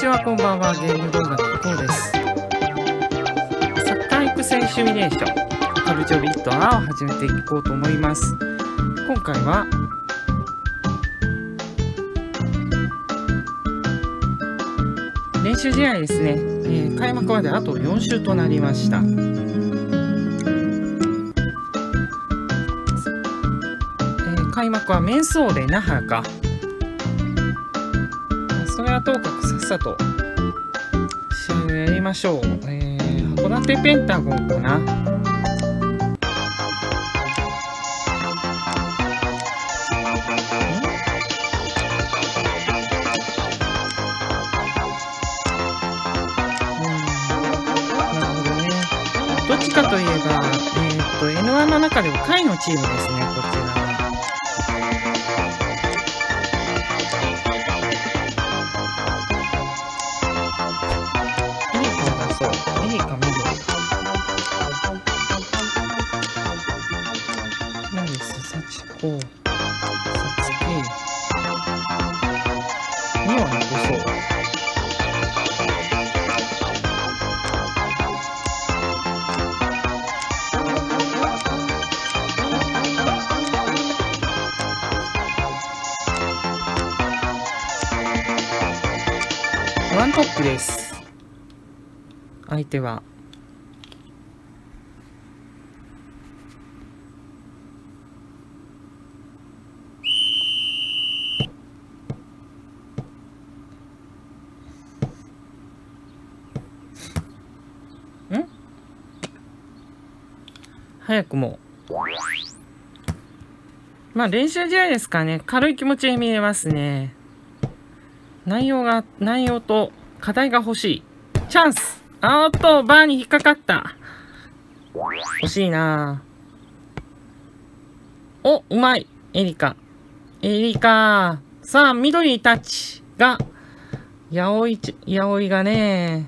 ちは、こんばんは。ゲーム動画のこうです。サッカー育成シミュレーション、カルチョビットアを始めていこうと思います。今回は、練習試合ですね。開幕まであと4週となりました。開幕はメンソーレ那覇か。それはともかくさっさと試合をやりましょう。函館ペンタゴンかな。なるほどね。どっちかといえば、N1 の中でも下位のチームですね、こちらは。ワントップです。相手は早くも練習試合ですからね、軽い気持ちで見れますね。内容と課題が欲しい。チャンス。バーに引っかかった。欲しいな。うまい。エリカ。さあ、緑タッチが、八百がね、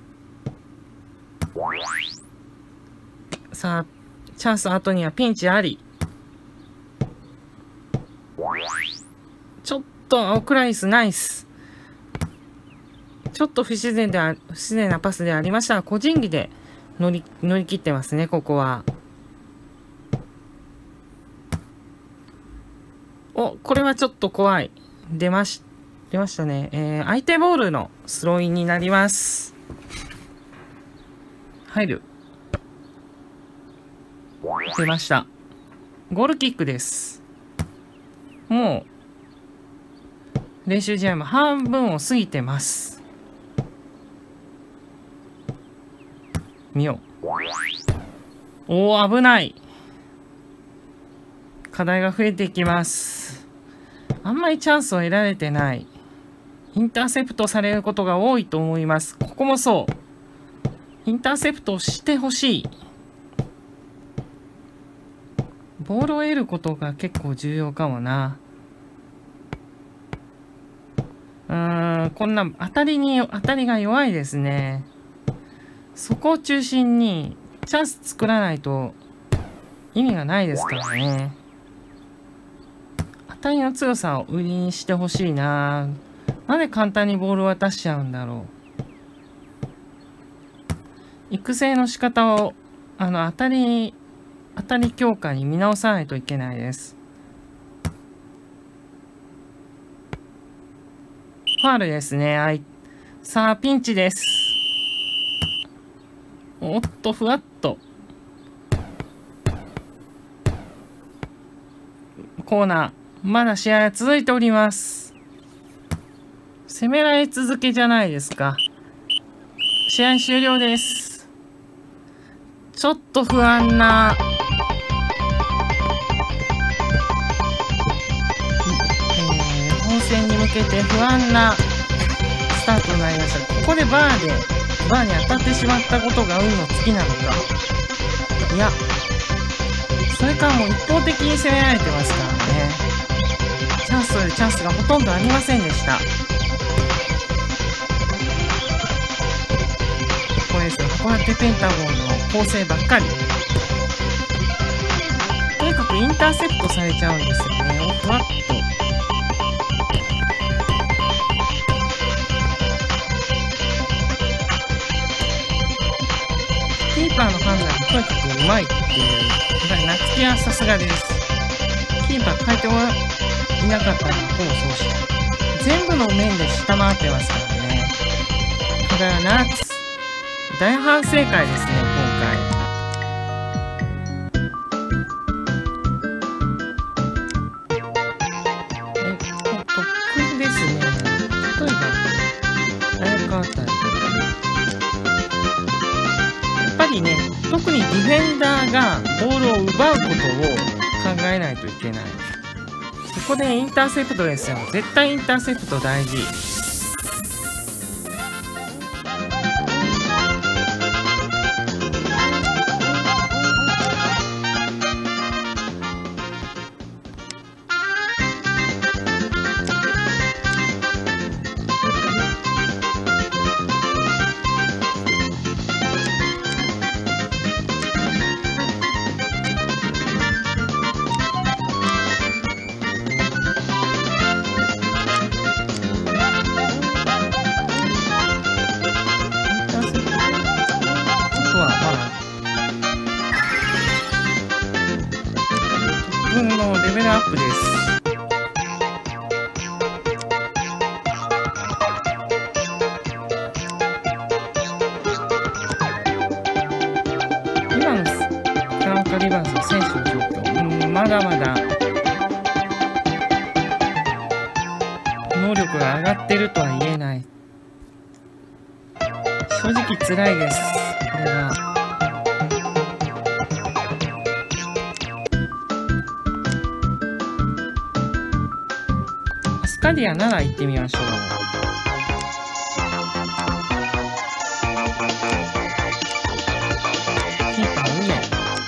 さあ、チャンス後にはピンチあり。ちょっと、クライスナイス。ちょっと不自然なパスでありましたが、個人技で乗り切ってますね、ここは。これはちょっと怖い。出ましたね。相手ボールのスローインになります。入る。出ました。ゴールキックです。もう、練習試合も半分を過ぎてます。見よう。危ない。課題が増えていきます。あんまりチャンスを得られてない。インターセプトされることが多いと思います。ここもそう。インターセプトをしてほしい。ボールを得ることが結構重要かもな。こんな当たりが弱いですね。そこを中心にチャンス作らないと意味がないですからね。当たりの強さを売りにしてほしいな。なんで簡単にボールを渡しちゃうんだろう。育成の仕方を当たり強化に見直さないといけないです。ファウルですね。さあ、ピンチです。ふわっと。コーナー。まだ試合は続いております。攻められ続けじゃないですか。試合終了です。ちょっと不安な。本戦に向けて不安なスタートになりました。ここでバーに当たってしまったことが運の尽きなのか。いや、それからもう一方的に攻められてますからね。チャンスがほとんどありませんでした。これですよ、函館ペンタゴンの構成ばっかり。とにかくインターセプトされちゃうんですよね。ふわっと。 とにかくうまいっていう。やっぱり夏希はさすがです。キーパー変えていなかったらほぼそうした。全部の面で下回ってますからね。これは夏。大反省会ですね、今回。得意ですね。例えば、早川あたり。やっぱりね、特にディフェンダーがボールを奪うことを考えないといけない。そこでインターセプトですよ。絶対インターセプト大事。レベルアップです。今のフランカ・リバースの選手の状況、まだまだ能力が上がってるとは言えない。正直辛いです。これは。アスカディアなら行ってみましょう。キーパー上。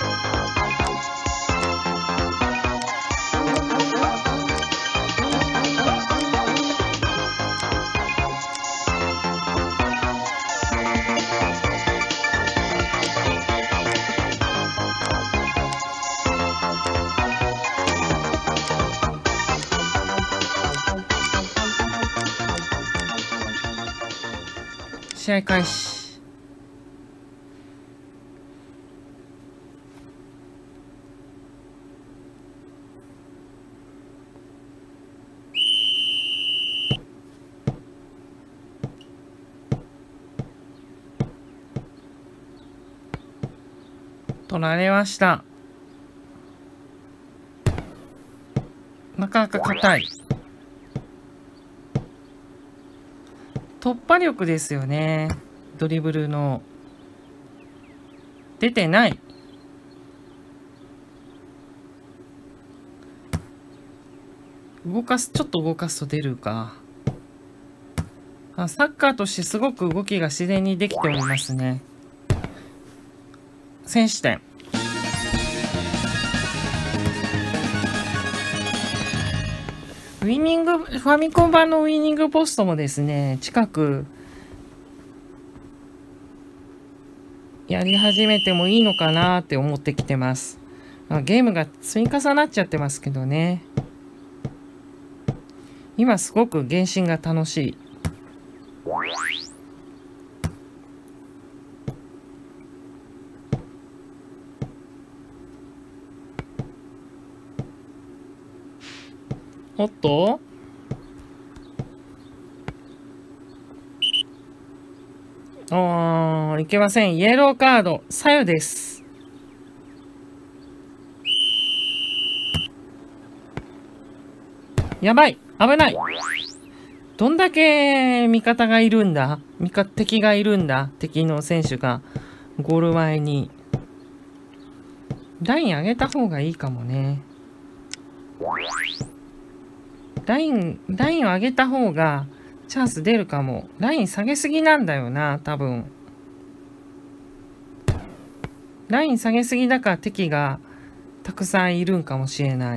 試合開始。取られました。なかなか硬い。突破力ですよね。ドリブルの出てない。ちょっと動かすと出るか。サッカーとしてすごく動きが自然にできておりますね。先取点。ファミコン版のウイニングポストもですね、近くやり始めてもいいのかなって思ってきてます。ゲームが積み重なっちゃってますけどね。今すごく原神が楽しい。おっといけません。イエローカード、左右です。やばい、危ない。どんだけ味方がいるんだ、敵がいるんだ、敵の選手がゴール前に。ライン上げた方がいいかもね。ラインを上げた方がチャンス出るかも。ライン下げすぎなんだよな、多分。ライン下げすぎだから敵がたくさんいるんかもしれない。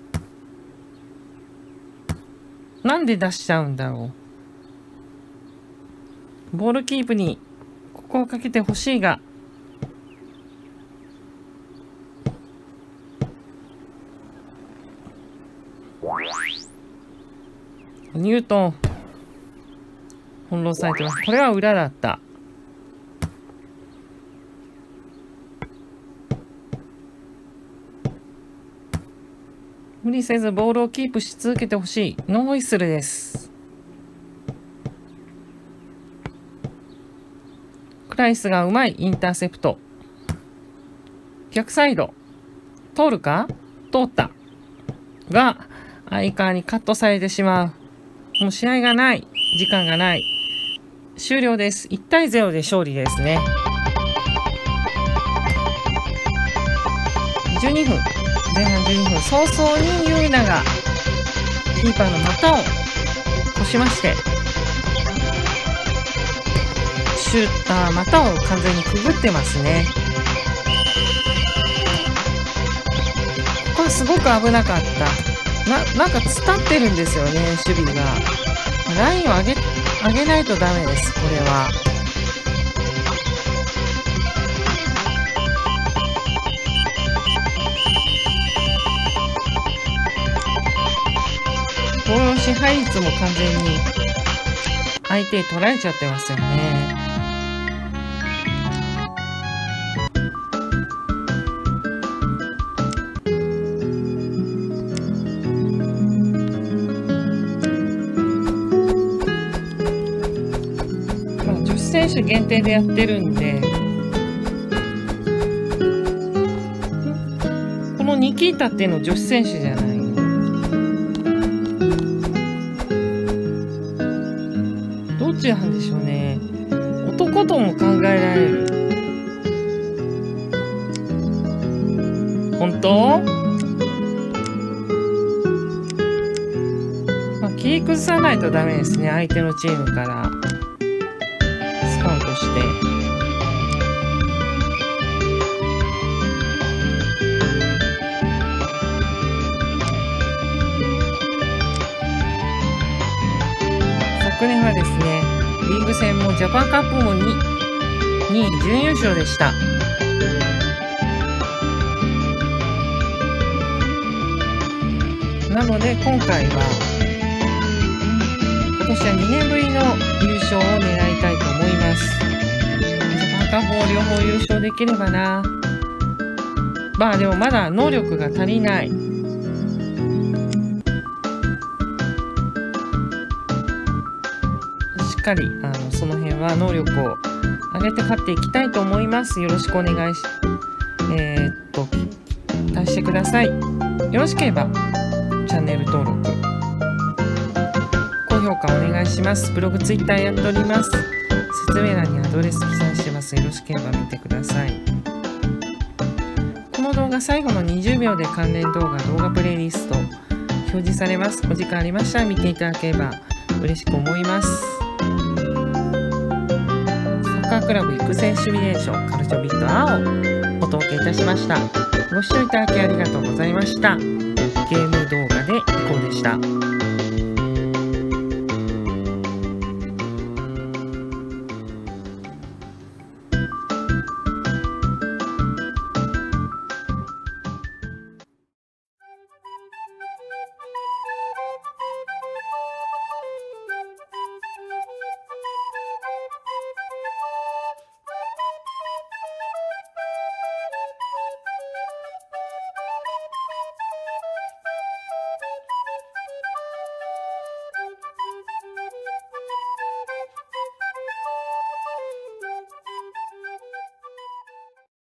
なんで出しちゃうんだろう。ボールキープにここをかけてほしいが。ニュートン翻弄されてます。これは裏だった。 理せずボールをキープし続けてほしい。ノーホイッスルです。クライスがうまいインターセプト。逆サイド。通るか？通った。が、相川にカットされてしまう。もう試合がない。時間がない。終了です。1対0で勝利ですね。12分。前半12分。早々にユーナが、キーパーの股を越しまして、シューター股を完全にくぐってますね。ここはすごく危なかった。なんか伝ってるんですよね、守備が。ラインを上げないとダメです、これは。ボールの支配率も完全に相手に取られちゃってますよね。選手限定でやってるんで、このニキータっていうの女子選手じゃないの？どっちなんでしょうね。男とも考えられる。本当？切り崩さないとダメですね、相手のチームから。スカウトして。昨年はですね、リーグ戦もジャパンカップも2位準優勝でした。なので今回は今年は2年ぶりの優勝を狙いたいと思います。ジャパンカップも両方優勝できればな。まあでもまだ能力が足りない。しっかりその辺は能力を上げて勝っていきたいと思います。よろしくお願い出してください。よろしければチャンネル登録、高評価お願いします。ブログ、ツイッターやっております。説明欄にアドレス記載してます。よろしければ見てください。この動画最後の20秒で関連動画プレイリスト表示されます。お時間ありましたら見ていただければ嬉しく思います。サッカークラブ育成シミュレーションカルチョビット A をお届けいたしました。ご視聴いただきありがとうございました。ゲーム動画でいこうでした。